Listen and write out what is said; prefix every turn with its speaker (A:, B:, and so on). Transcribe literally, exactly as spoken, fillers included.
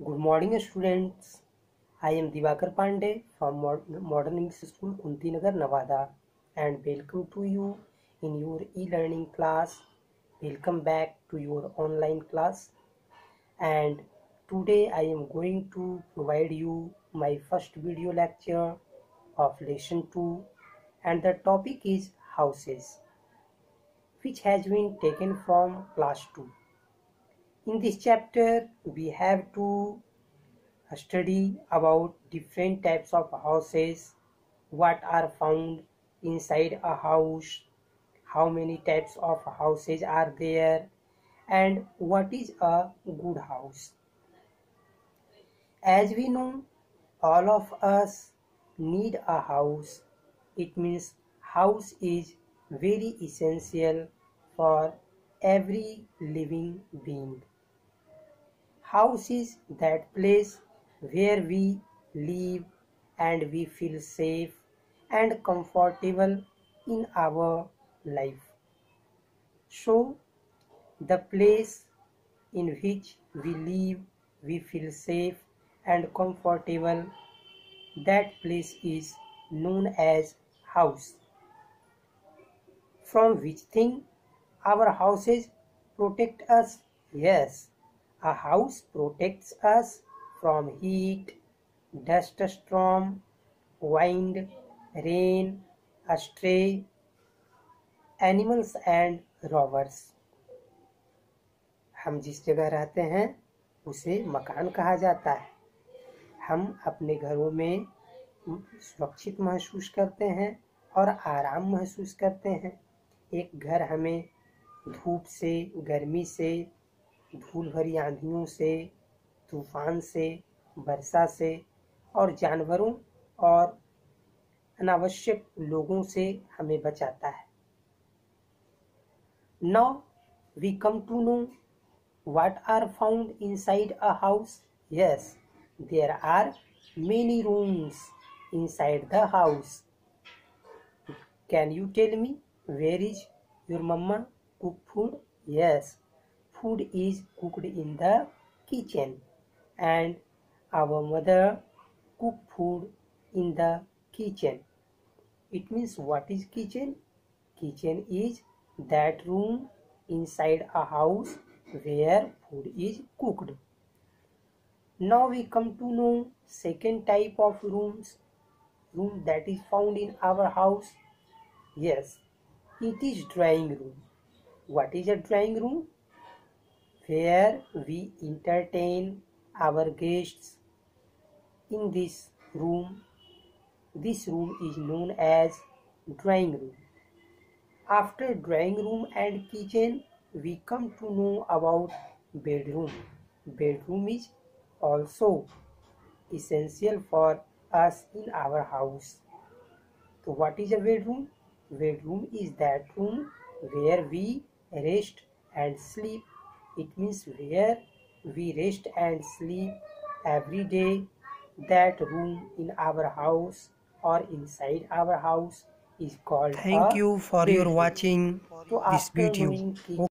A: Good morning, students. I am Divakar Pandey from Modern English School, Kuntinagar, Nevada, and welcome to you in your e-learning class. Welcome back to your online class. And today I am going to provide you my first video lecture of lesson two, and the topic is houses, which has been taken from class two. In this chapter, we have to study about different types of houses, what are found inside a house, how many types of houses are there, and what is a good house. As we know, all of us need a house. It means house is very essential for every living being. House is that place where we live and we feel safe and comfortable in our life. So, the place in which we live, we feel safe and comfortable, that place is known as house. From which thing our houses protect us? Yes, a house protects us from heat, dust storm, wind, rain, stray animals and robbers. हम जिस जगह रहते हैं उसे मकान कहा जाता है। हम अपने घरों में सुरक्षित महसूस करते हैं और आराम महसूस करते हैं। एक घर हमें धूप से, गर्मी से, धूल भरी आंधियों से, तूफान से, वर्षा से और जानवरों और अनावश्यक लोगों से हमें बचाता है। Now we come to know what are found inside a house. Yes, there are many rooms inside the house. Can you tell me where is your mama cook food? Yes, food is cooked in the kitchen and our mother cook food in the kitchen. It means what is kitchen? Kitchen is that room inside a house where food is cooked. Now we come to know second type of rooms, room that is found in our house. Yes, it is drawing room. What is a drawing room? Where we entertain our guests. In this room, this room is known as drawing room. After drawing room and kitchen, we come to know about bedroom. Bedroom is also essential for us in our house. So what is a bedroom? Bedroom is that room where we rest and sleep. It means where we rest and sleep every day. That room in our house or inside our house is called
B: Thank
A: a
B: you for your
A: bedroom.
B: watching
A: So
B: this
A: after
B: video.
A: knowing